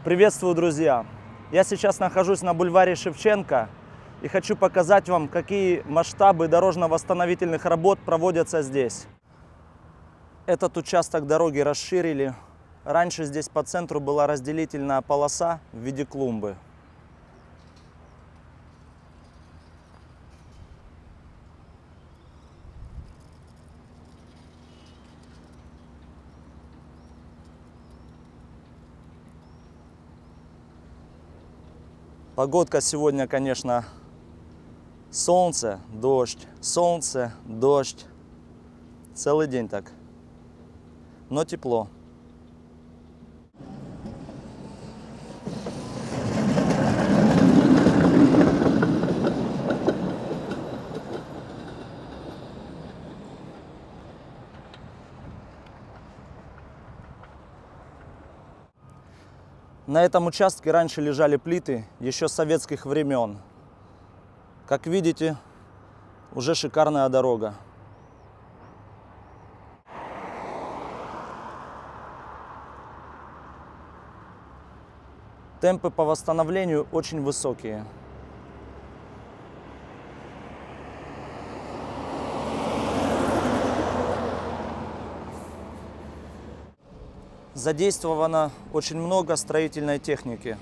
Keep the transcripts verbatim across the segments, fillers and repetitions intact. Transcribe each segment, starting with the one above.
Приветствую, друзья! Я сейчас нахожусь на бульваре Шевченко и хочу показать вам, какие масштабы дорожно-восстановительных работ проводятся здесь. Этот участок дороги расширили. Раньше здесь по центру была разделительная полоса в виде клумбы. Погодка сегодня, конечно, солнце, дождь, солнце, дождь. Целый день так. Но тепло. На этом участке раньше лежали плиты еще с советских времен. Как видите, уже шикарная дорога. Темпы по восстановлению очень высокие. Задействовано очень много строительной техники.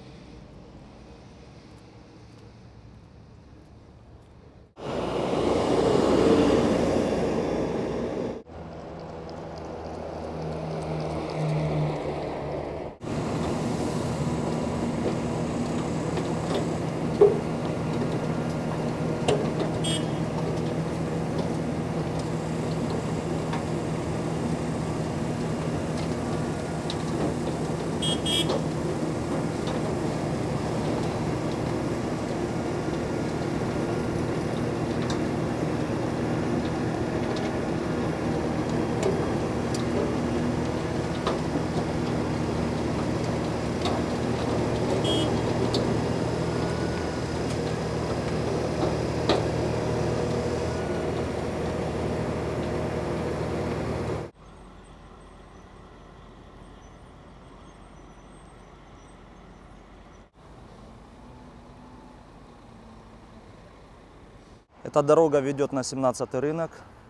Эта дорога ведет на семнадцатый рынок.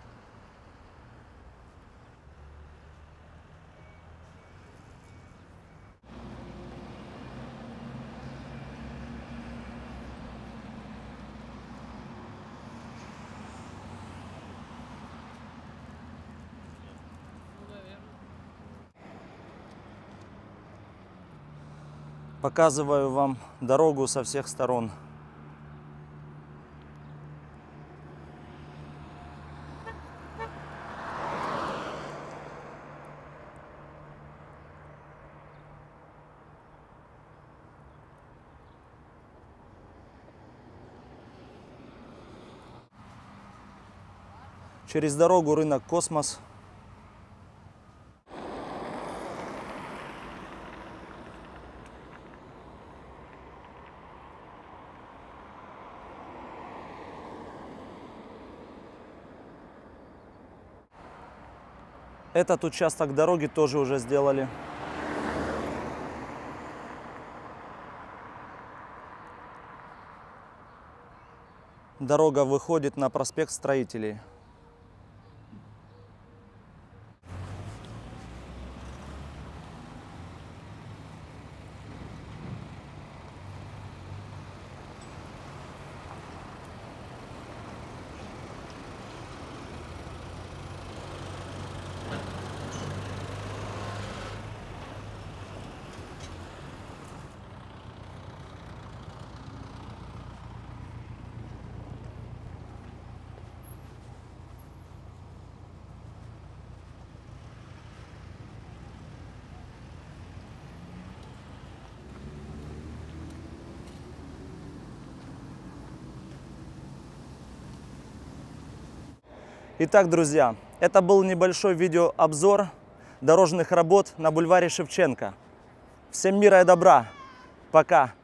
Показываю вам дорогу со всех сторон. Через дорогу рынок Космос. Этот участок дороги тоже уже сделали. Дорога выходит на проспект Строителей. Итак, друзья, это был небольшой видеообзор дорожных работ на бульваре Шевченко. Всем мира и добра. Пока.